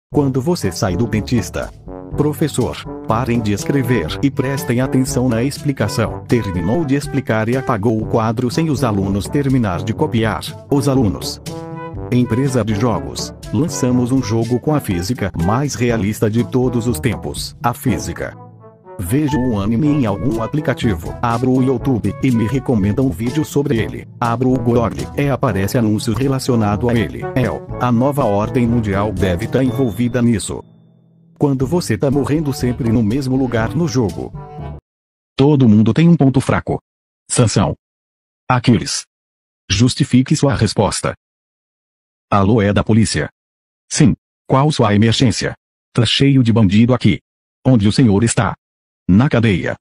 Quando você sai do dentista. Professor, parem de escrever e prestem atenção na explicação. Terminou de explicar e apagou o quadro sem os alunos terminar de copiar. Os alunos. Empresa de jogos. Lançamos um jogo com a física mais realista de todos os tempos. A física. Vejo um anime em algum aplicativo. Abro o YouTube e me recomendam um vídeo sobre ele. Abro o Gorg e aparece anúncio relacionado a ele. A nova ordem mundial deve estar envolvida nisso. Quando você tá morrendo sempre no mesmo lugar no jogo. Todo mundo tem um ponto fraco. Sansão. Aquiles. Justifique sua resposta. Alô, é da polícia? Sim. Qual sua emergência? Tá cheio de bandido aqui. Onde o senhor está? Na cadeia.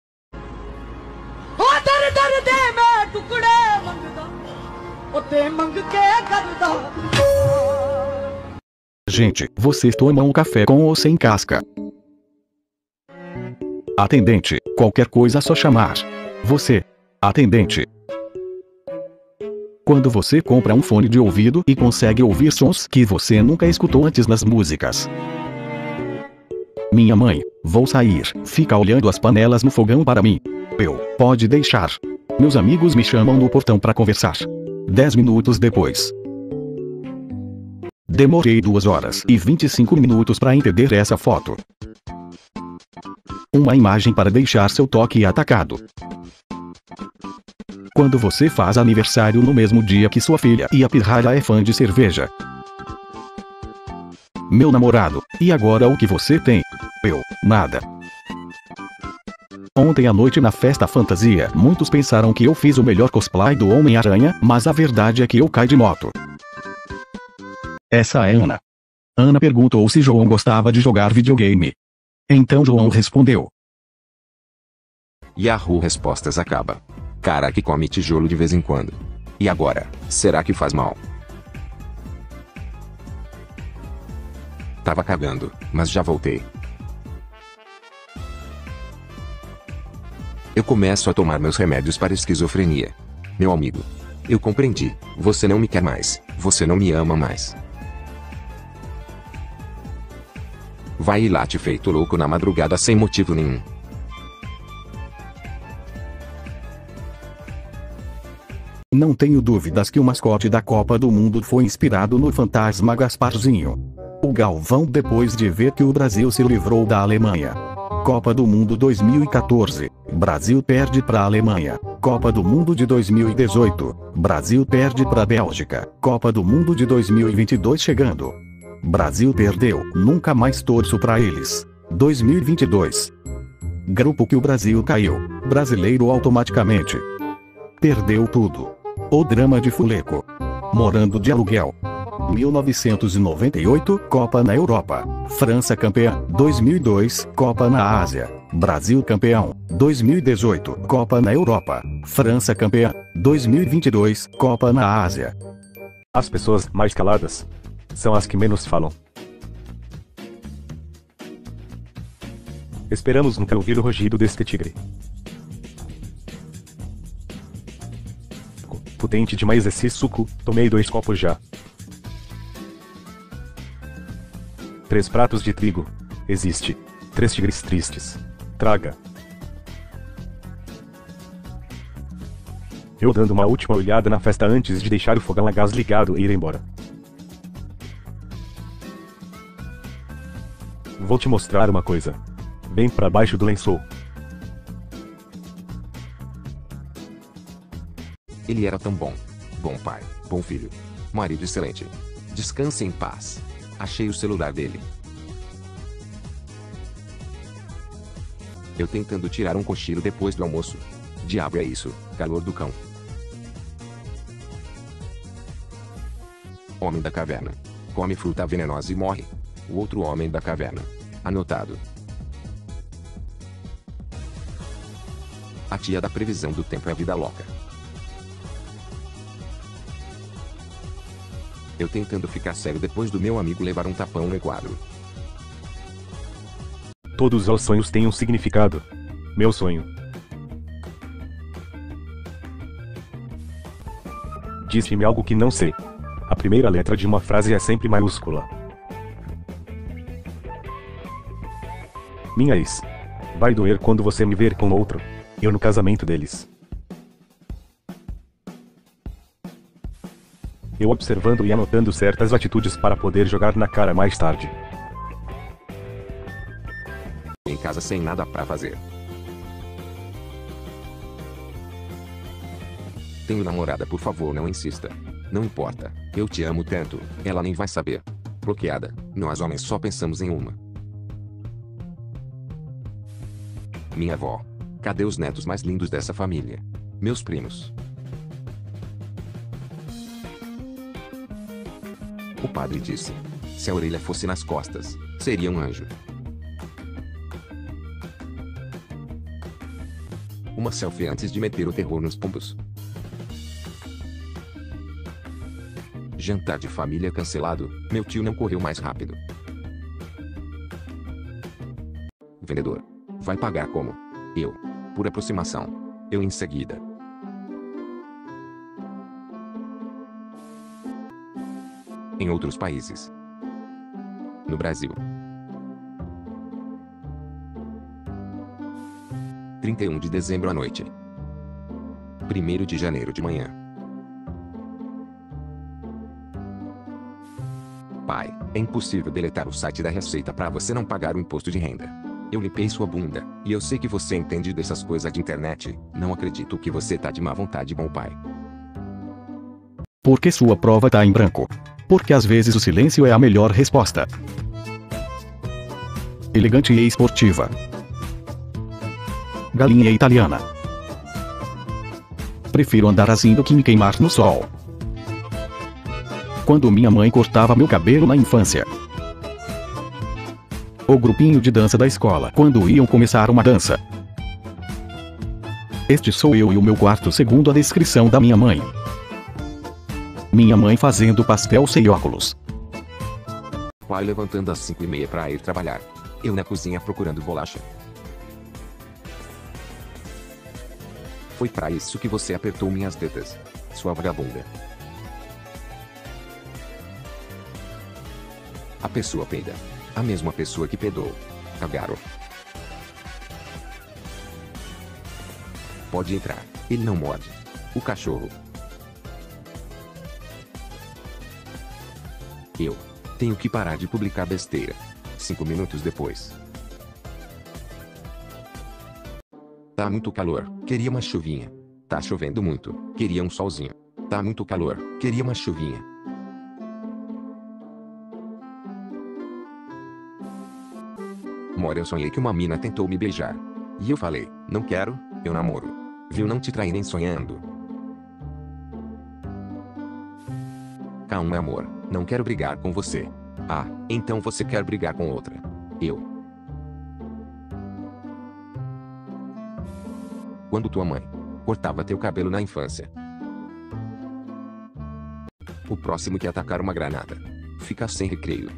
Gente, vocês tomam um café com ou sem casca? Atendente, qualquer coisa só chamar. Você. Atendente. Quando você compra um fone de ouvido e consegue ouvir sons que você nunca escutou antes nas músicas. Minha mãe, vou sair, fica olhando as panelas no fogão para mim. Pode deixar. Meus amigos me chamam no portão para conversar. 10 minutos depois. Demorei 2 horas e 25 minutos para entender essa foto. Uma imagem para deixar seu toque atacado. Quando você faz aniversário no mesmo dia que sua filha e a pirralha é fã de cerveja. Meu namorado, e agora o que você tem? Nada. Ontem à noite na festa fantasia, muitos pensaram que eu fiz o melhor cosplay do Homem-Aranha, mas a verdade é que eu caí de moto. Essa é Ana. Ana perguntou se João gostava de jogar videogame. Então João respondeu. Yahoo Respostas acaba. Cara que come tijolo de vez em quando. E agora, será que faz mal? Tava cagando, mas já voltei. Eu começo a tomar meus remédios para esquizofrenia. Meu amigo. Eu compreendi. Você não me quer mais. Você não me ama mais. Vai e late feito louco na madrugada sem motivo nenhum. Não tenho dúvidas que o mascote da Copa do Mundo foi inspirado no fantasma Gasparzinho. O Galvão depois de ver que o Brasil se livrou da Alemanha. Copa do Mundo 2014. Brasil perde para a Alemanha. Copa do Mundo de 2018. Brasil perde para a Bélgica. Copa do Mundo de 2022 chegando. Brasil perdeu. Nunca mais torço para eles. 2022. Grupo que o Brasil caiu. Brasileiro automaticamente. Perdeu tudo. O drama de Fuleco. Morando de aluguel. 1998, Copa na Europa. França campeã. 2002, Copa na Ásia. Brasil campeão. 2018, Copa na Europa. França campeã. 2022, Copa na Ásia. As pessoas mais caladas são as que menos falam. Esperamos nunca ouvir o rugido deste tigre. Potente demais esse suco, tomei 2 copos já. 3 pratos de trigo. Existe. 3 tigres tristes. Traga. Eu dando uma última olhada na festa antes de deixar o fogão a gás ligado e ir embora. Vou te mostrar uma coisa. Bem pra baixo do lençol. Ele era tão bom. Bom pai, bom filho. Marido excelente. Descanse em paz. Achei o celular dele. Eu tentando tirar um cochilo depois do almoço. Diabo é isso, calor do cão. Homem da caverna. Come fruta venenosa e morre. O outro homem da caverna. Anotado. A tia da previsão do tempo é a vida louca. Eu tentando ficar sério depois do meu amigo levar um tapão no quadro. Todos os sonhos têm um significado. Meu sonho. Disse-me algo que não sei. A primeira letra de uma frase é sempre maiúscula. Minha ex. Vai doer quando você me ver com outro. Eu no casamento deles. Eu observando e anotando certas atitudes para poder jogar na cara mais tarde. Em casa sem nada pra fazer. Tenho namorada, por favor, não insista. Não importa, eu te amo tanto, ela nem vai saber. Bloqueada, nós homens só pensamos em uma. Minha avó. Cadê os netos mais lindos dessa família? Meus primos. O padre disse: se a orelha fosse nas costas, seria um anjo. Uma selfie antes de meter o terror nos pombos. Jantar de família cancelado, meu tio não correu mais rápido. Vendedor. Vai pagar como? Eu. Por aproximação. Eu em seguida. Em outros países. No Brasil. 31 de dezembro à noite. 1º de janeiro de manhã. Pai, é impossível deletar o site da Receita para você não pagar o imposto de renda. Eu limpei sua bunda, e eu sei que você entende dessas coisas de internet. Não acredito que você tá de má vontade com o pai. Porque sua prova tá em branco. Porque às vezes o silêncio é a melhor resposta. Elegante e esportiva. Galinha italiana. Prefiro andar assim do que me queimar no sol. Quando minha mãe cortava meu cabelo na infância. O grupinho de dança da escola quando iam começar uma dança. Este sou eu e o meu quarto segundo a descrição da minha mãe. Minha mãe fazendo pastel sem óculos. Pai levantando às 5h30 para ir trabalhar. Eu na cozinha procurando bolacha. Foi pra isso que você apertou minhas tetas, sua vagabunda. A pessoa peida. A mesma pessoa que pedou. Cagaram. Pode entrar. Ele não morde. O cachorro. Eu tenho que parar de publicar besteira. 5 minutos depois. Tá muito calor, queria uma chuvinha. Tá chovendo muito, queria um solzinho. Tá muito calor, queria uma chuvinha. Mora, eu sonhei que uma mina tentou me beijar. E eu falei, não quero, eu namoro. Viu, não te traí nem sonhando. Calma, amor, não quero brigar com você. Ah, então você quer brigar com outra. Eu. Quando tua mãe cortava teu cabelo na infância. O próximo que atacar uma granada. Fica sem recreio.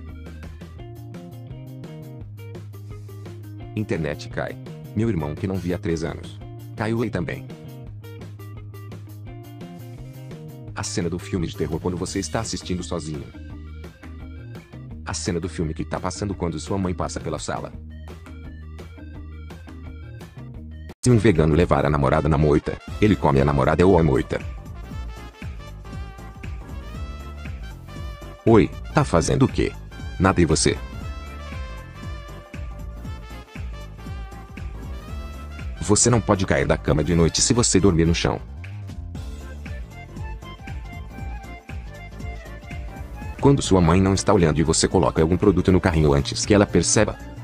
Internet cai. Meu irmão que não via há 3 anos. Caiu aí também. A cena do filme de terror quando você está assistindo sozinho. A cena do filme que tá passando quando sua mãe passa pela sala. Se um vegano levar a namorada na moita, ele come a namorada ou a moita. Oi, tá fazendo o quê? Nada, e você? Você não pode cair da cama de noite se você dormir no chão. Quando sua mãe não está olhando e você coloca algum produto no carrinho antes que ela perceba.